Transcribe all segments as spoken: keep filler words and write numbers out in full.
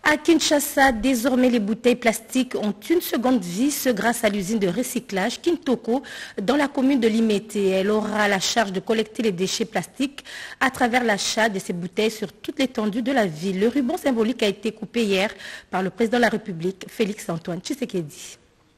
À Kinshasa, désormais les bouteilles plastiques ont une seconde vie, ce grâce à l'usine de recyclage Kintoko dans la commune de Limete. Elle aura la charge de collecter les déchets plastiques à travers l'achat de ces bouteilles sur toute l'étendue de la ville. Le ruban symbolique a été coupé hier par le président de la République, Félix-Antoine Tshisekedi.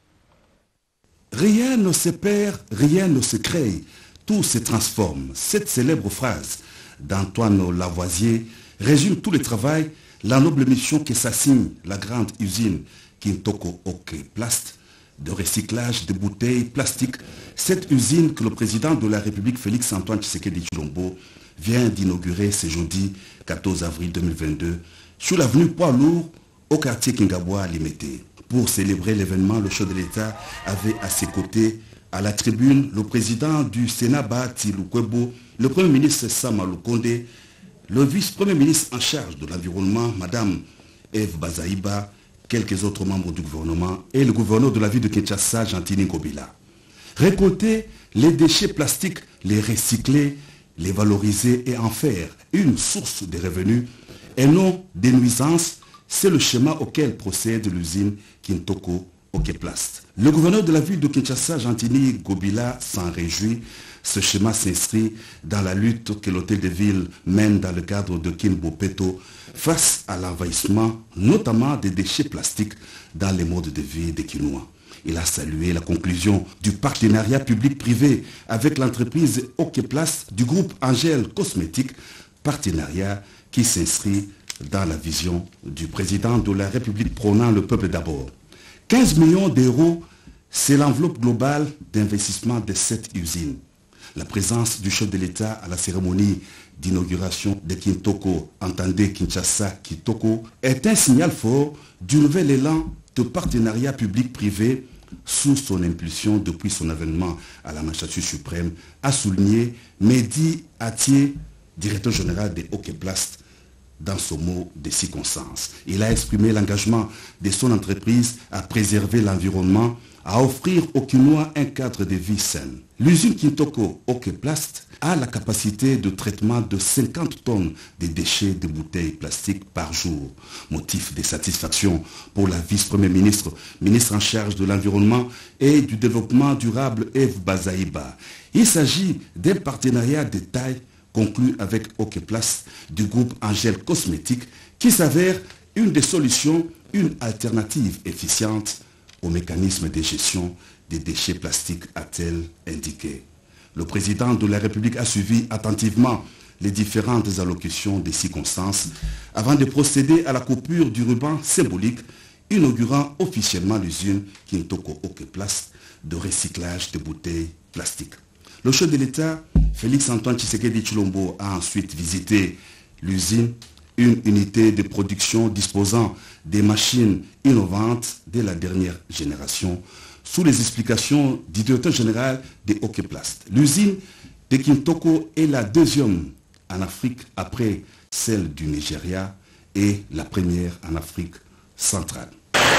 Rien ne se perd, rien ne se crée, tout se transforme. Cette célèbre phrase d'Antoine Lavoisier résume tout le travail, la noble mission que s'assigne la grande usine Kintoko OK Plast de recyclage de bouteilles plastiques. Cette usine que le président de la République Félix-Antoine Tshisekedi Tshilombo vient d'inaugurer ce jeudi quatorze avril deux mille vingt-deux sur l'avenue Poids-Lourd au quartier Kingabwa à Limete. Pour célébrer l'événement, le chef de l'État avait à ses côtés à la tribune le président du Sénat Bahati Lukwebo, le premier ministre Sama Lukonde, le vice-premier ministre en charge de l'environnement, Madame Eve Bazaïba, quelques autres membres du gouvernement et le gouverneur de la ville de Kinshasa, Gentini Ngobila. Récolter les déchets plastiques, les recycler, les valoriser et en faire une source de revenus et non des nuisances, c'est le schéma auquel procède l'usine Kintoko OK Plast. Le gouverneur de la ville de Kinshasa, Gentini Ngobila, s'en réjouit. Ce schéma s'inscrit dans la lutte que l'hôtel de ville mène dans le cadre de Kinbopeto face à l'envahissement, notamment des déchets plastiques dans les modes de vie des Kinois. Il a salué la conclusion du partenariat public-privé avec l'entreprise OK Plast du groupe Angèle Cosmétique, partenariat qui s'inscrit dans la vision du président de la République prônant le peuple d'abord. quinze millions d'euros, c'est l'enveloppe globale d'investissement de cette usine. La présence du chef de l'État à la cérémonie d'inauguration de Kintoko, entendez Kinshasa Kintoko, est un signal fort du nouvel élan de partenariat public-privé sous son impulsion depuis son avènement à la magistrature suprême, a souligné Mehdi Atié, directeur général de OK Plast, dans son mot de circonstance. Il a exprimé l'engagement de son entreprise à préserver l'environnement, à offrir aux Kinois un cadre de vie sain. L'usine Kintoko OK Plast a la capacité de traitement de cinquante tonnes de déchets de bouteilles plastiques par jour. Motif de satisfaction pour la vice-première ministre, ministre en charge de l'environnement et du développement durable Eve Bazaïba. Il s'agit d'un partenariat de taille conclu avec OK Plast du groupe Angèle Cosmétique qui s'avère une des solutions, une alternative efficiente au mécanisme de gestion des déchets plastiques, a-t-elle indiqué. Le président de la République a suivi attentivement les différentes allocutions des circonstances avant de procéder à la coupure du ruban symbolique inaugurant officiellement l'usine Kintoko OK Plast de recyclage de bouteilles plastiques. Le chef de l'État, Félix-Antoine Tshisekedi Tshilombo, a ensuite visité l'usine, une unité de production disposant des machines innovantes de la dernière génération, sous les explications du directeur général de OK Plast. L'usine de Kintoko est la deuxième en Afrique après celle du Nigeria et la première en Afrique centrale.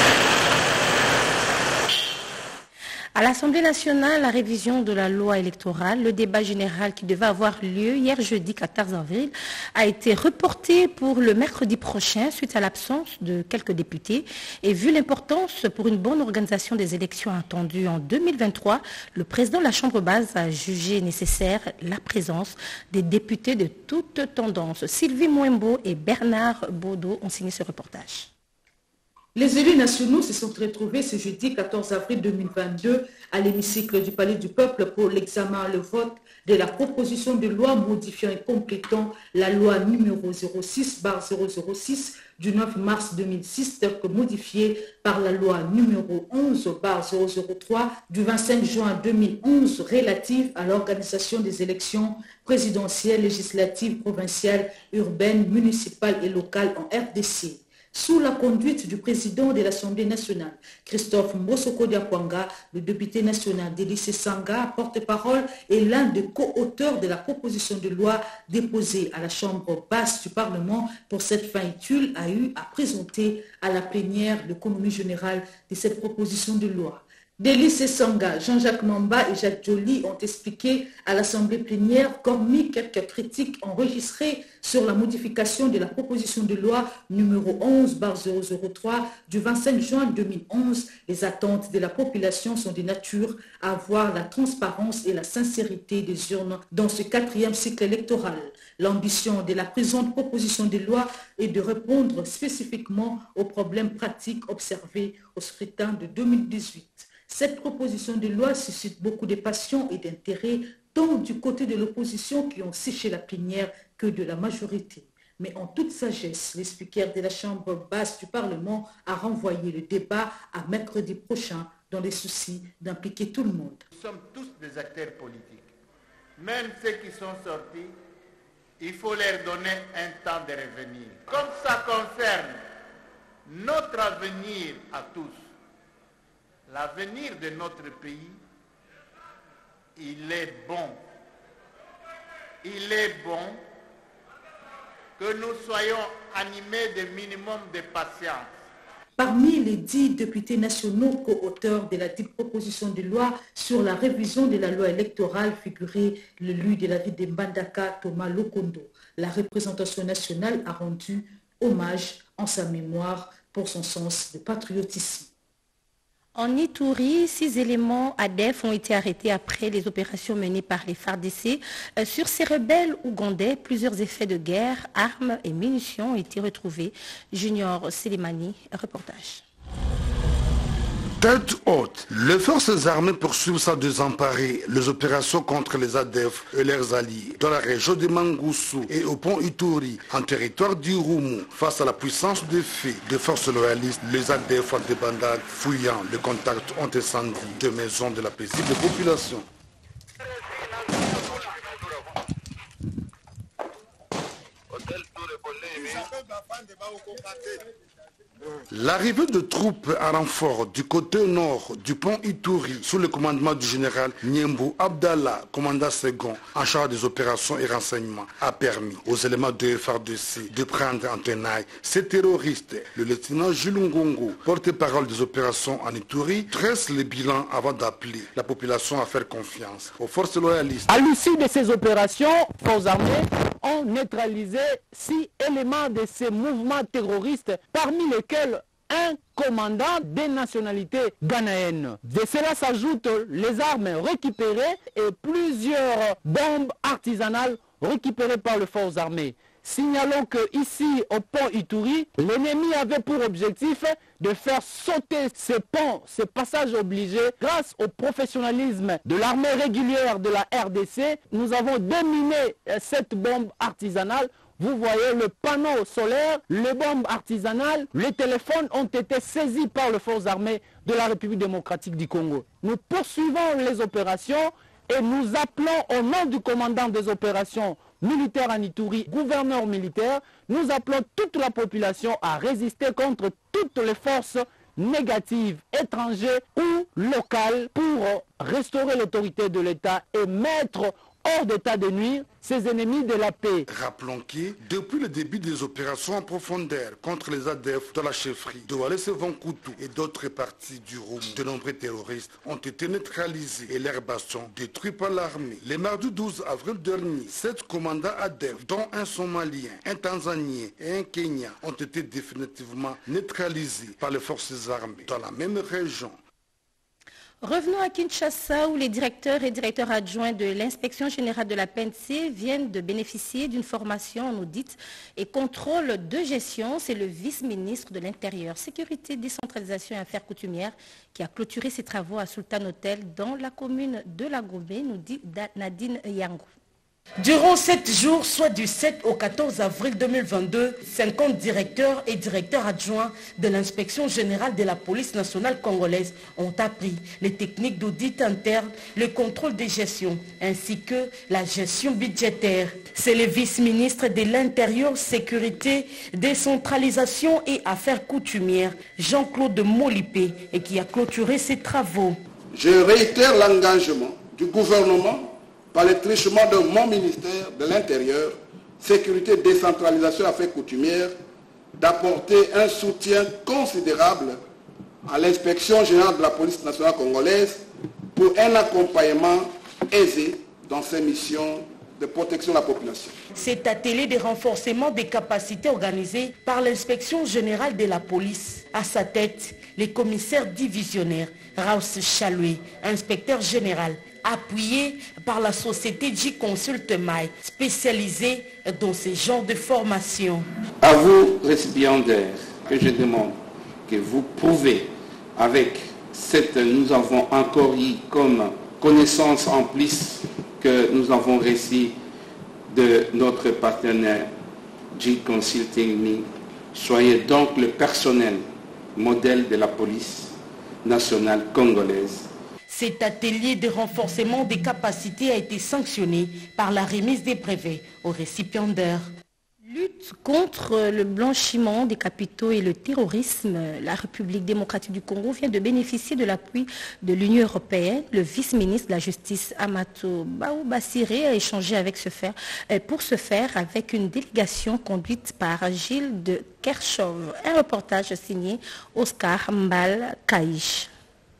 À l'Assemblée nationale, la révision de la loi électorale, le débat général qui devait avoir lieu hier jeudi quatorze avril a été reporté pour le mercredi prochain suite à l'absence de quelques députés. Et vu l'importance pour une bonne organisation des élections attendues en deux mille vingt-trois, le président de la Chambre basse a jugé nécessaire la présence des députés de toutes tendances. Sylvie Mouembo et Bernard Baudot ont signé ce reportage. Les élus nationaux se sont retrouvés ce jeudi quatorze avril deux mille vingt-deux à l'hémicycle du Palais du Peuple pour l'examen et le vote de la proposition de loi modifiant et complétant la loi numéro zéro six barre zéro zéro six du neuf mars deux mille six, telle que modifiée par la loi numéro onze barre zéro zéro trois du vingt-cinq juin deux mille onze relative à l'organisation des élections présidentielles, législatives, provinciales, urbaines, municipales et locales en R D C. Sous la conduite du président de l'Assemblée nationale, Christophe Mbosoko Diakwanga, le député national Délice Sanga, porte-parole et l'un des co-auteurs de la proposition de loi déposée à la Chambre basse du Parlement pour cette fin utile, a eu à présenter à la plénière l'économie générale de cette proposition de loi. Délice Sanga, Jean-Jacques Mamba et Jacques Joly ont expliqué à l'Assemblée plénière qu'hormis quelques critiques enregistrées sur la modification de la proposition de loi numéro onze barre zéro zéro trois du vingt-cinq juin deux mille onze, les attentes de la population sont de nature à avoir la transparence et la sincérité des urnes dans ce quatrième cycle électoral. L'ambition de la présente proposition de loi est de répondre spécifiquement aux problèmes pratiques observés au scrutin de deux mille dix-huit. Cette proposition de loi suscite beaucoup de passion et d'intérêt, tant du côté de l'opposition qui ont séché la plénière que de la majorité. Mais en toute sagesse, le speaker de la Chambre basse du Parlement a renvoyé le débat à mercredi prochain dans le souci d'impliquer tout le monde. Nous sommes tous des acteurs politiques. Même ceux qui sont sortis, il faut leur donner un temps de revenir. Comme ça concerne notre avenir à tous, l'avenir de notre pays, il est bon. Il est bon que nous soyons animés de minimum de patience. Parmi les dix députés nationaux co-auteurs de la dite proposition de loi sur la révision de la loi électorale figurait l'élu de la ville de Mbandaka, Thomas Lokondo. La représentation nationale a rendu hommage en sa mémoire pour son sens de patriotisme. En Ituri, six éléments A D F ont été arrêtés après les opérations menées par les F A R D C. Euh, sur ces rebelles ougandais, plusieurs effets de guerre, armes et munitions ont été retrouvés. Junior Selimani, reportage. Tête haute, les forces armées poursuivent sans désemparer les opérations contre les A D F et leurs alliés dans la région de Mangoussou et au pont Ituri, en territoire du Roumou. Face à la puissance des faits des forces loyalistes, les A D F en débandade, fouillant les contacts ont incendié des maisons de la paisible population. L'arrivée de troupes à renfort du côté nord du pont Ituri sous le commandement du général Niembo Abdallah, commandant second en charge des opérations et renseignements, a permis aux éléments de F A R D C de prendre en tenaille ces terroristes. Le lieutenant Jules Ngongo, porte-parole des opérations en Ituri, dresse le bilan avant d'appeler la population à faire confiance aux forces loyalistes. À l'issue de ces opérations, les forces armées ont neutralisé six éléments de ces mouvements terroristes, parmi lesquels un commandant des nationalités ghanéennes. De cela s'ajoutent les armes récupérées et plusieurs bombes artisanales récupérées par les forces armées. Signalons que ici, au pont Ituri, l'ennemi avait pour objectif de faire sauter ces ponts, ces passages obligés. Grâce au professionnalisme de l'armée régulière de la R D C, nous avons déminé cette bombe artisanale. Vous voyez le panneau solaire, les bombes artisanales, les téléphones ont été saisis par les forces armées de la République démocratique du Congo. Nous poursuivons les opérations et nous appelons au nom du commandant des opérations militaires en Ituri, gouverneur militaire, nous appelons toute la population à résister contre toutes les forces négatives, étrangères ou locales, pour restaurer l'autorité de l'État et mettre hors d'état de nuire ses ennemis de la paix. Rappelons que, depuis le début des opérations en profondeur contre les A D F dans la chefferie de Walese-Vankoutou et d'autres parties du Roum, de nombreux terroristes ont été neutralisés et leurs bastions détruits par l'armée. Le mardi douze avril dernier, sept commandants A D F, dont un Somalien, un Tanzanien et un Kenyan, ont été définitivement neutralisés par les forces armées dans la même région. Revenons à Kinshasa où les directeurs et directeurs adjoints de l'inspection générale de la P N C viennent de bénéficier d'une formation en audit et contrôle de gestion. C'est le vice-ministre de l'Intérieur, Sécurité, Décentralisation et Affaires coutumières qui a clôturé ses travaux à Sultan Hotel dans la commune de La Gombe, nous dit Nadine Yangou. Durant sept jours, soit du sept au quatorze avril deux mille vingt-deux, cinquante directeurs et directeurs adjoints de l'inspection générale de la police nationale congolaise ont appris les techniques d'audit interne, le contrôle des gestions ainsi que la gestion budgétaire. C'est le vice-ministre de l'Intérieur, Sécurité, Décentralisation et Affaires coutumières, Jean-Claude Molipé, et qui a clôturé ses travaux. Je réitère l'engagement du gouvernement par le truchement de mon ministère de l'Intérieur, Sécurité, Décentralisation et Affaires coutumières, d'apporter un soutien considérable à l'inspection générale de la police nationale congolaise pour un accompagnement aisé dans ses missions de protection de la population. Cet atelier de renforcement des capacités organisé par l'inspection générale de la police. À sa tête, les commissaires divisionnaires Raus Chaloué, inspecteur général, appuyé par la société J-Consult Mai, spécialisée dans ce genre de formation. À vous, récipiendaires, que je demande que vous prouvez avec cette, nous avons encore eu comme connaissance en plus que nous avons reçu de notre partenaire J-Consulting Me. Soyez donc le personnel modèle de la police nationale congolaise. Cet atelier de renforcement des capacités a été sanctionné par la remise des brevets aux récipiendaires. Lutte contre le blanchiment des capitaux et le terrorisme, la République démocratique du Congo vient de bénéficier de l'appui de l'Union européenne. Le vice-ministre de la Justice, Amato Baou-Bassiré, a échangé avec ce faire, pour ce faire avec une délégation conduite par Gilles de Kerchove. Un reportage signé Oscar Mbal Kaïch.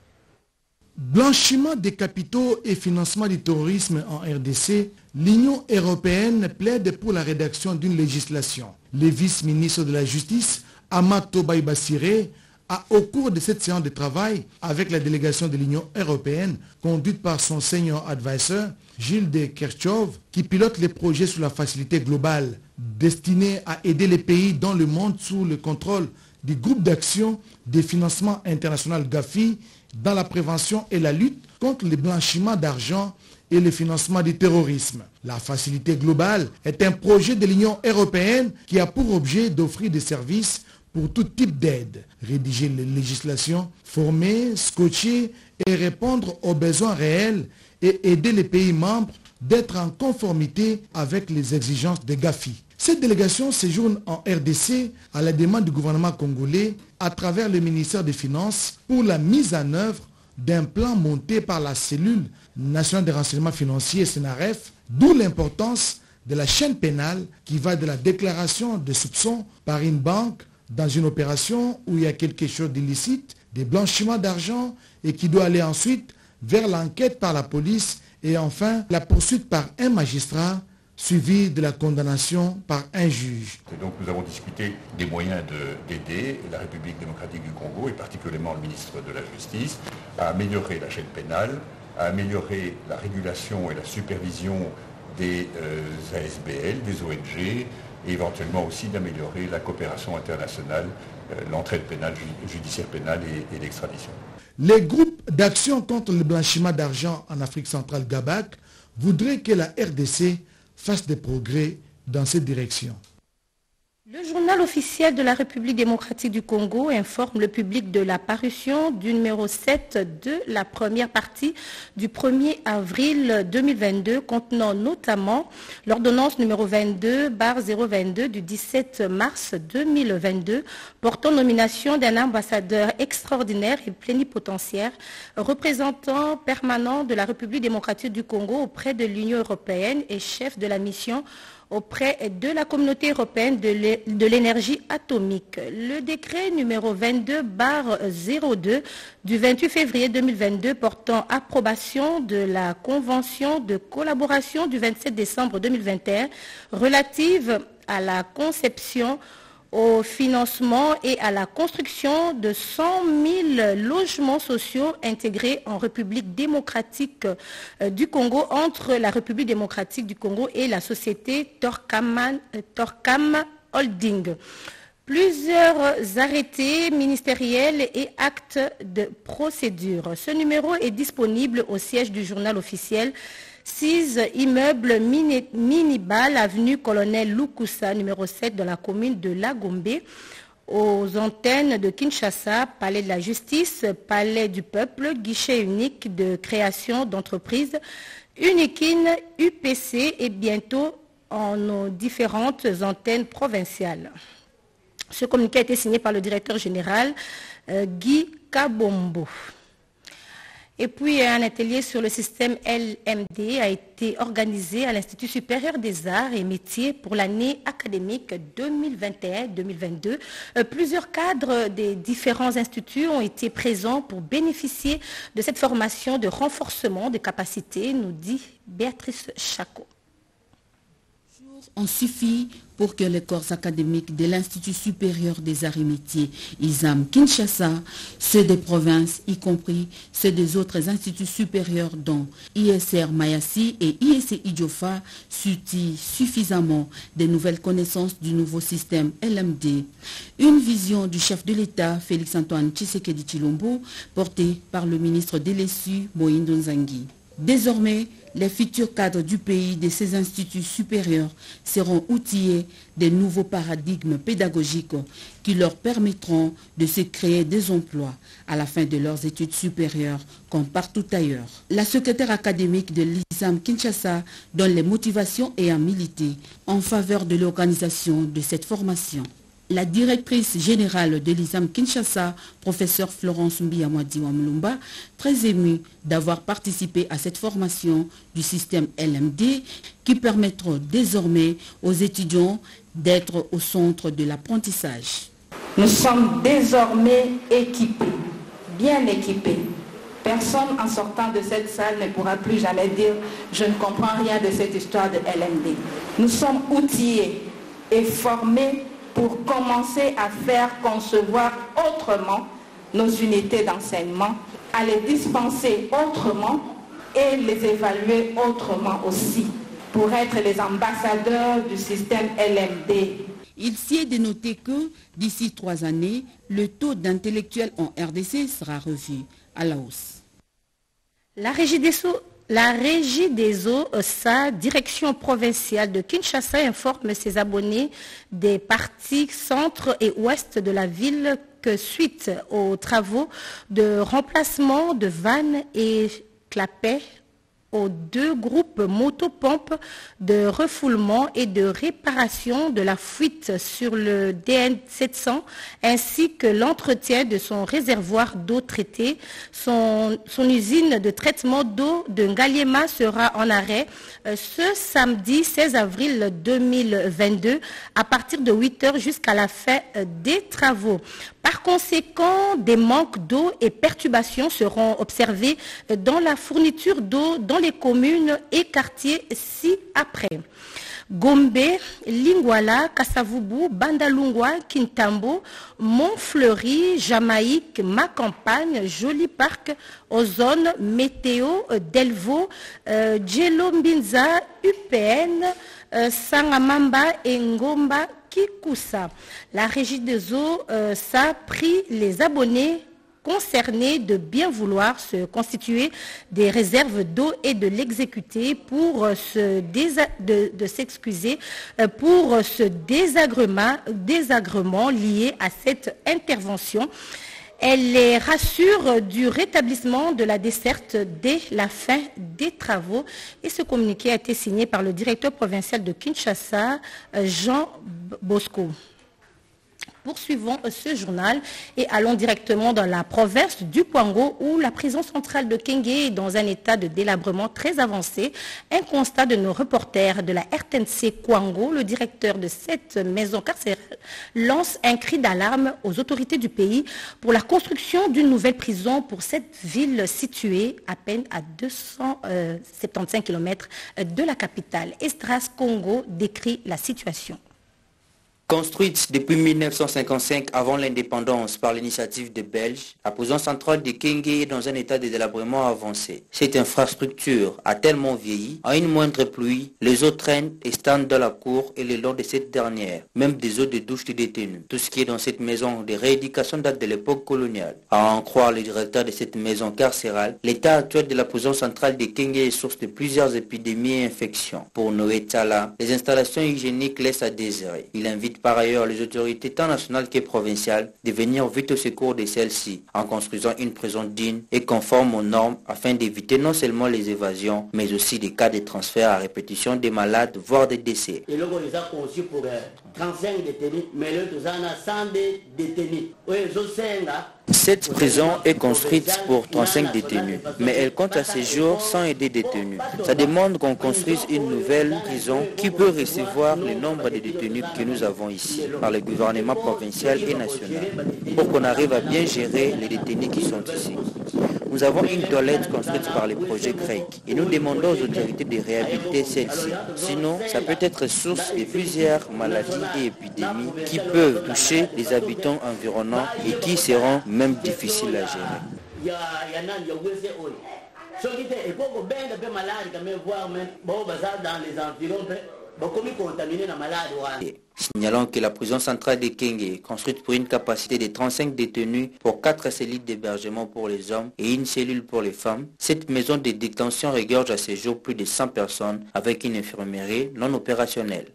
Blanchiment des capitaux et financement du terrorisme en R D C, l'Union européenne plaide pour la rédaction d'une législation. Le vice-ministre de la Justice, Amato Baou-Bassiré, a, au cours de cette séance de travail avec la délégation de l'Union européenne, conduite par son senior advisor, Gilles de Kerchove, qui pilote les projets sous la facilité globale, destinée à aider les pays dans le monde sous le contrôle du groupe d'action des financements international Gafi, dans la prévention et la lutte contre le blanchiment d'argent et le financement du terrorisme. La facilité globale est un projet de l'Union européenne qui a pour objet d'offrir des services pour tout type d'aide, rédiger les législations, former, scotcher et répondre aux besoins réels et aider les pays membres d'être en conformité avec les exigences de Gafi. Cette délégation séjourne en R D C à la demande du gouvernement congolais à travers le ministère des Finances pour la mise en œuvre d'un plan monté par la cellule nationale de renseignement financier S N R F, d'où l'importance de la chaîne pénale qui va de la déclaration de soupçons par une banque dans une opération où il y a quelque chose d'illicite, des blanchiments d'argent et qui doit aller ensuite vers l'enquête par la police et enfin la poursuite par un magistrat suivi de la condamnation par un juge. Et donc nous avons discuté des moyens d'aider la République démocratique du Congo et particulièrement le ministre de la Justice à améliorer la chaîne pénale, à améliorer la régulation et la supervision des euh, A S B L, des O N G et éventuellement aussi d'améliorer la coopération internationale, euh, l'entraide pénale, judiciaire pénale et, et l'extradition. Les groupes d'action contre le blanchiment d'argent en Afrique centrale, GABAC, voudraient que la R D C fasse des progrès dans cette direction. Le journal officiel de la République démocratique du Congo informe le public de la parution du numéro sept de la première partie du premier avril deux mille vingt-deux contenant notamment l'ordonnance numéro vingt-deux barre zéro vingt-deux du dix-sept mars deux mille vingt-deux portant nomination d'un ambassadeur extraordinaire et plénipotentiaire représentant permanent de la République démocratique du Congo auprès de l'Union européenne et chef de la mission auprès de la communauté européenne de l'énergie atomique. Le décret numéro vingt-deux barre zéro deux du vingt-huit février deux mille vingt-deux portant approbation de la convention de collaboration du vingt-sept décembre deux mille vingt et un relative à la conception, au financement et à la construction de cent mille logements sociaux intégrés en République démocratique du Congo entre la République démocratique du Congo et la société Torcam, Torcam Holding. Plusieurs arrêtés ministériels et actes de procédure. Ce numéro est disponible au siège du journal officiel six immeubles Minibal, avenue Colonel Lukusa, numéro sept, dans la commune de Lagombe, aux antennes de Kinshasa, Palais de la Justice, Palais du Peuple, guichet unique de création d'entreprises, Unikin, U P C et bientôt en nos différentes antennes provinciales. Ce communiqué a été signé par le directeur général euh, Guy Kabombo. Et puis, un atelier sur le système L M D a été organisé à l'Institut supérieur des arts et métiers pour l'année académique deux mille vingt et un deux mille vingt-deux. Euh, plusieurs cadres des différents instituts ont été présents pour bénéficier de cette formation de renforcement des capacités, nous dit Béatrice Chacot. On suffit pour que les corps académiques de l'Institut supérieur des arts et métiers I S A M Kinshasa, ceux des provinces, y compris ceux des autres instituts supérieurs dont I S R Mayassi et I S C Idiofa, s'utillent suffisamment des nouvelles connaissances du nouveau système L M D. Une vision du chef de l'État, Félix-Antoine Tshisekedi Tshilombo, portée par le ministre déléçu Moïndo Nzangi. Désormais, les futurs cadres du pays de ces instituts supérieurs seront outillés des nouveaux paradigmes pédagogiques qui leur permettront de se créer des emplois à la fin de leurs études supérieures comme partout ailleurs. La secrétaire académique de l'I S A M Kinshasa donne les motivations et a milité en faveur de l'organisation de cette formation. La directrice générale de l'I S A M Kinshasa, professeure Florence Mbiyamwadi Wamulumba, très émue d'avoir participé à cette formation du système L M D qui permettra désormais aux étudiants d'être au centre de l'apprentissage. Nous sommes désormais équipés, bien équipés. Personne en sortant de cette salle ne pourra plus jamais dire « je ne comprends rien de cette histoire de L M D ». Nous sommes outillés et formés pour commencer à faire concevoir autrement nos unités d'enseignement, à les dispenser autrement et les évaluer autrement aussi, pour être les ambassadeurs du système L M D. Il s'y est de noter que, d'ici trois années, le taux d'intellectuels en R D C sera revu à la hausse. La régie des Sceaux La Régie des eaux, sa direction provinciale de Kinshasa, informe ses abonnés des parties centre et ouest de la ville que suite aux travaux de remplacement de vannes et clapets aux deux groupes motopompes de refoulement et de réparation de la fuite sur le D N sept cents ainsi que l'entretien de son réservoir d'eau traitée. Son, son usine de traitement d'eau de Ngaliema sera en arrêt euh, ce samedi seize avril deux mille vingt-deux à partir de huit heures jusqu'à la fin euh, des travaux. Par conséquent, des manques d'eau et perturbations seront observés dans la fourniture d'eau dans les communes et quartiers ci-après. Gombe, Lingwala, Kasavubu, Bandalungwa, Kintambo, Montfleury, Jamaïque, Ma Campagne, Joli Parc, Ozone, Météo, Delvaux, euh, Djelombinza, U P N, euh, Sangamamba et Ngomba, Kikusa. La Régie des eaux euh, ça prie les abonnés concernés de bien vouloir se constituer des réserves d'eau et de l'exécuter pour se désa- de, de s'excuser pour ce désagrément, désagrément lié à cette intervention. Elle les rassure du rétablissement de la desserte dès la fin des travaux. Et ce communiqué a été signé par le directeur provincial de Kinshasa, Jean Bosco. Poursuivons ce journal et allons directement dans la province du Kwango où la prison centrale de Kenge est dans un état de délabrement très avancé. Un constat de nos reporters de la R T N C Kwango, le directeur de cette maison carcérale, lance un cri d'alarme aux autorités du pays pour la construction d'une nouvelle prison pour cette ville située à peine à deux cent soixante-quinze kilomètres de la capitale. Estras Congo décrit la situation. Construite depuis mille neuf cent cinquante-cinq avant l'indépendance par l'initiative des Belges, la prison centrale de Kenge est dans un état de délabrement avancé. Cette infrastructure a tellement vieilli, à une moindre pluie, les eaux traînent et standent dans la cour et le long de cette dernière, même des eaux de douche des détenus. Tout ce qui est dans cette maison de rééducation date de l'époque coloniale. À en croire le directeur de cette maison carcérale, l'état actuel de la prison centrale de Kenge est source de plusieurs épidémies et infections. Pour Noé Tala, les installations hygiéniques laissent à désirer. Il invite par ailleurs les autorités tant nationales que provinciales de venir vite au secours de celles-ci en construisant une prison digne et conforme aux normes afin d'éviter non seulement les évasions mais aussi des cas de transfert à répétition des malades voire des décès. Et là on les a conçus pour trente-cinq détenus mais là nous en a cent détenus. Oui, je sais Cette prison est construite pour trente-cinq détenus, mais elle compte à ce jour cent et deux détenus. Ça demande qu'on construise une nouvelle prison qui peut recevoir le nombre de détenus que nous avons ici, par le gouvernement provincial et national, pour qu'on arrive à bien gérer les détenus qui sont ici. Nous avons une toilette construite par le projet grec et nous demandons aux autorités de réhabiliter celle-ci. Sinon, ça peut être source de plusieurs maladies et épidémies qui peuvent toucher les habitants environnants et qui seront même difficiles à gérer. Signalant que la prison centrale de Kenge, construite pour une capacité de trente-cinq détenus pour quatre cellules d'hébergement pour les hommes et une cellule pour les femmes, cette maison de détention regorge à ce jour plus de cent personnes avec une infirmerie non opérationnelle.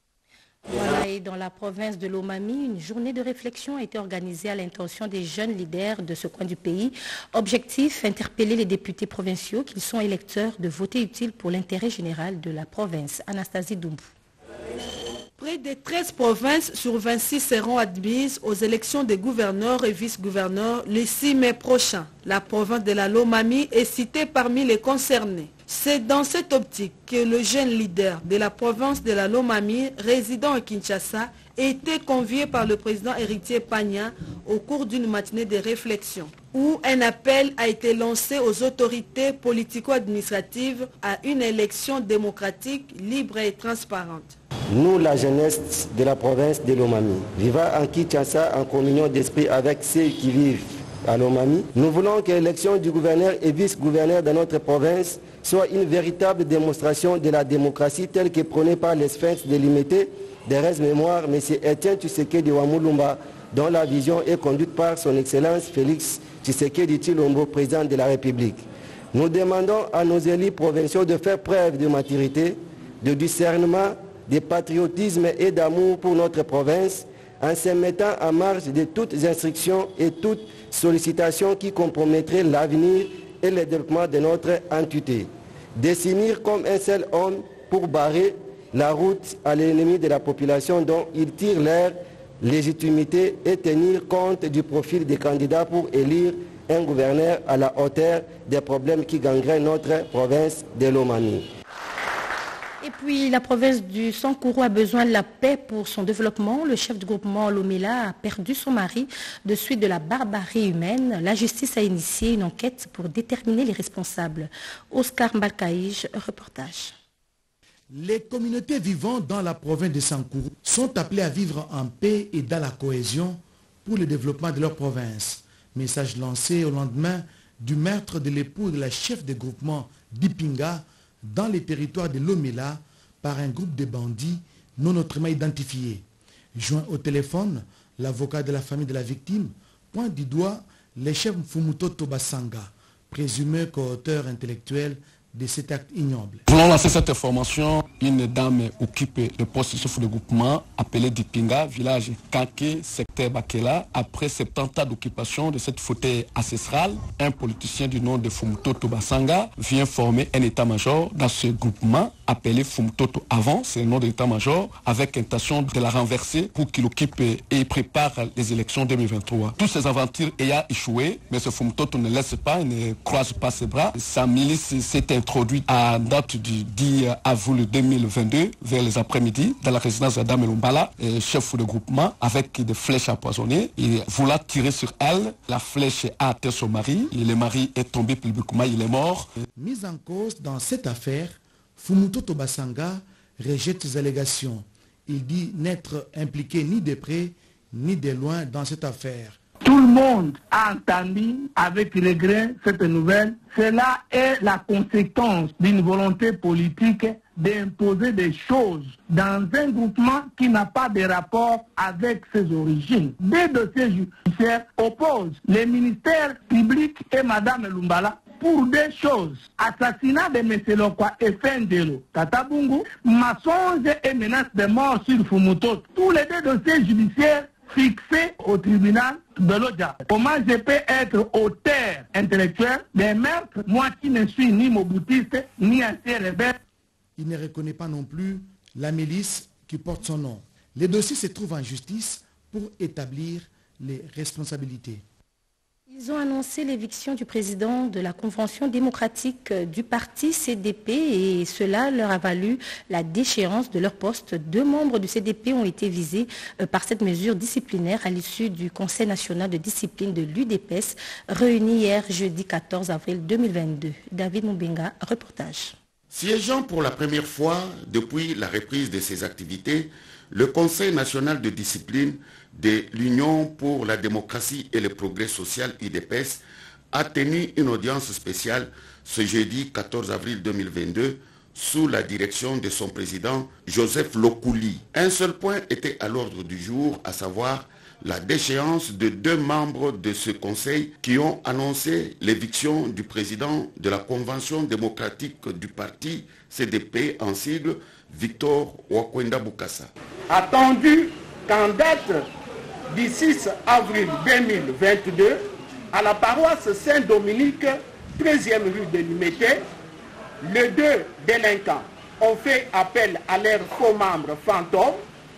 Voilà, et dans la province de Lomami, une journée de réflexion a été organisée à l'intention des jeunes leaders de ce coin du pays. Objectif, interpeller les députés provinciaux qu'ils sont électeurs de voter utile pour l'intérêt général de la province. Anastasie Doumbou. Près de treize provinces sur vingt-six seront admises aux élections des gouverneurs et vice-gouverneurs le six mai prochain. La province de la Lomami est citée parmi les concernés. C'est dans cette optique que le jeune leader de la province de la Lomami, résident à Kinshasa, a été convié par le président Héritier Pagna au cours d'une matinée de réflexion, où un appel a été lancé aux autorités politico-administratives à une élection démocratique, libre et transparente. Nous, la jeunesse de la province de Lomami, vivant en Kinshasa en communion d'esprit avec ceux qui vivent à Lomami, nous voulons que l'élection du gouverneur et vice-gouverneur de notre province soit une véritable démonstration de la démocratie telle que prônée par les sphinx délimité des restes mémoire M. Etienne Tshisekedi Wamulumba, dont la vision est conduite par son Excellence Félix Tshisekedi Tshilombo, président de la République. Nous demandons à nos élus provinciaux de faire preuve de maturité, de discernement, de patriotisme et d'amour pour notre province, en se mettant en marge de toutes instructions et toutes sollicitations qui compromettraient l'avenir et le développement de notre entité. De s'unir comme un seul homme pour barrer la route à l'ennemi de la population dont ils tirent leur légitimité et tenir compte du profil des candidats pour élire un gouverneur à la hauteur des problèmes qui gangrènent notre province de Lomami. Et puis, la province du Sankourou a besoin de la paix pour son développement. Le chef du groupement Lomela a perdu son mari de suite de la barbarie humaine. La justice a initié une enquête pour déterminer les responsables. Oscar Mbalkaïj, reportage. Les communautés vivant dans la province de Sankourou sont appelées à vivre en paix et dans la cohésion pour le développement de leur province. Message lancé au lendemain du meurtre de l'époux de la chef de groupement d'Ipinga dans les territoires de Lomela par un groupe de bandits non autrement identifiés. Joint au téléphone, l'avocat de la famille de la victime pointe du doigt le chef Fumuto Tobasanga, présumé co-auteur intellectuel de cet acte ignoble. Voulons lancer cette information. Une dame occupe le poste de chef de groupement appelé Dipinga, village Kanké, secteur Bakela. Après soixante-dix ans d'occupation de cette fauteuil ancestrale, un politicien du nom de Fumuto Tobasanga vient former un état-major dans ce groupement appelé Fumutoto avant, c'est le nom de l'état-major, avec intention de la renverser pour qu'il occupe et prépare les élections deux mille vingt-trois. Toutes ces aventures ayant échoué, mais ce Fumutoto ne laisse pas, il ne croise pas ses bras. Sa milice s'est introduite à date du dix avril deux mille vingt-deux, vers les après-midi, dans la résidence d'Adam Elumbala, chef de groupement, avec des flèches empoisonnées. Il voulut tirer sur elle, la flèche a atteint son mari, et le mari est tombé publiquement, il est mort. Mise en cause dans cette affaire, Fumuto Tobasanga rejette ces allégations. Il dit n'être impliqué ni de près ni de loin dans cette affaire. Tout le monde a entendu avec regret cette nouvelle. Cela est la conséquence d'une volonté politique d'imposer des choses dans un groupement qui n'a pas de rapport avec ses origines. Des dossiers judiciaires opposent les ministères publics et Mme Lumbala pour des choses. Assassinat de M. Lokwa et Fendelo, Tatabungu, mensonge et menace de mort sur Fumuto. Tous les deux dossiers judiciaires fixés au tribunal de l'Odja. Comment je peux être auteur intellectuel des meurtres, moi qui ne suis ni moboutiste, ni ancien rebelle? Il ne reconnaît pas non plus la milice qui porte son nom. Les dossiers se trouvent en justice pour établir les responsabilités. Ils ont annoncé l'éviction du président de la Convention démocratique du parti C D P et cela leur a valu la déchéance de leur poste. Deux membres du C D P ont été visés par cette mesure disciplinaire à l'issue du Conseil national de discipline de l'U D P S réuni hier jeudi quatorze avril deux mille vingt-deux. David Moubenga, reportage. Siégeant pour la première fois depuis la reprise de ses activités, le Conseil national de discipline de l'Union pour la démocratie et le progrès social U D P S a tenu une audience spéciale ce jeudi quatorze avril deux mille vingt-deux sous la direction de son président Joseph Lokouli. Un seul point était à l'ordre du jour, à savoir la déchéance de deux membres de ce conseil qui ont annoncé l'éviction du président de la Convention démocratique du parti C D P en sigle, Victor Wakwenda Bukasa. Attendu qu'en date du six avril deux mille vingt-deux, à la paroisse Saint-Dominique, treizième rue de Limité, les deux délinquants ont fait appel à leurs faux membres fantômes,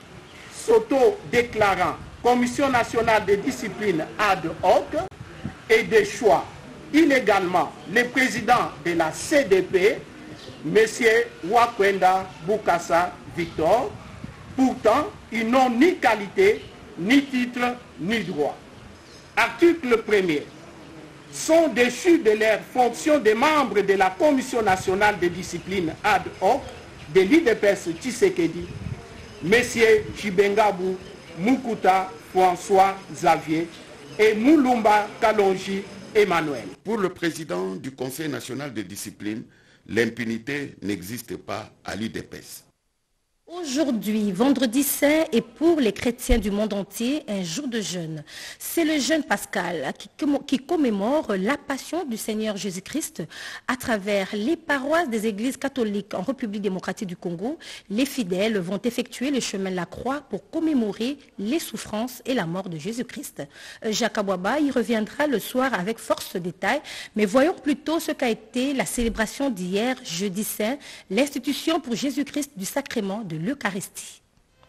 s'auto-déclarant Commission nationale de discipline ad hoc et de choix illégalement le président de la C D P, M. Wakwenda Bukasa Victor. Pourtant, ils n'ont ni qualité, ni titre, ni droit. Article premier. Sont déchus de leurs fonctions de membres de la Commission nationale de discipline ad hoc de l'U D P S Tshisekedi, M. Chibengabu Mukuta François Xavier et Moulumba Kalonji Emmanuel. Pour le président du Conseil national de discipline, l'impunité n'existe pas à l'U D P S. Aujourd'hui, vendredi saint est pour les chrétiens du monde entier un jour de jeûne. C'est le jeûne pascal qui, qui commémore la passion du Seigneur Jésus-Christ à travers les paroisses des églises catholiques en République démocratique du Congo. Les fidèles vont effectuer le chemin de la croix pour commémorer les souffrances et la mort de Jésus-Christ. Jacques Abouaba y reviendra le soir avec force de détails, mais voyons plutôt ce qu'a été la célébration d'hier, jeudi saint, l'institution pour Jésus-Christ du sacrement de l'Eucharistie.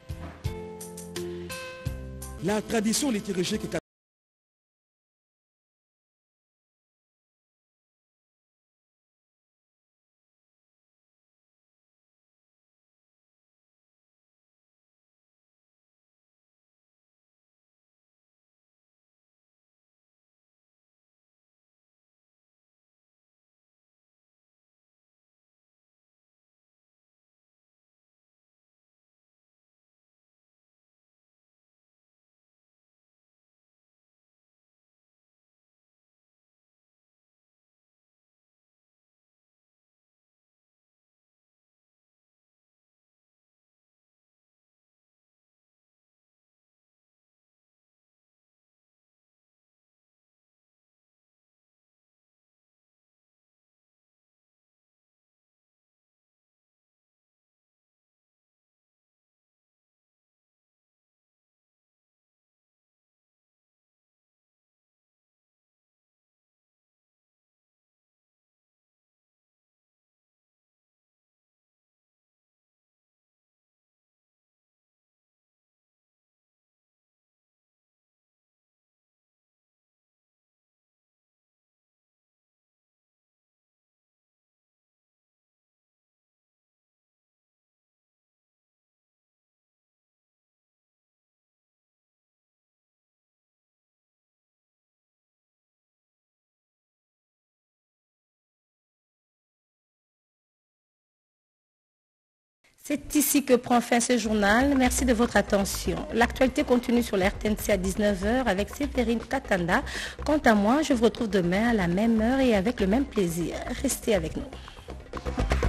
La tradition liturgique C'est ici que prend fin ce journal. Merci de votre attention. L'actualité continue sur la R T N C à dix-neuf heures avec Séverine Katanda. Quant à moi, je vous retrouve demain à la même heure et avec le même plaisir. Restez avec nous.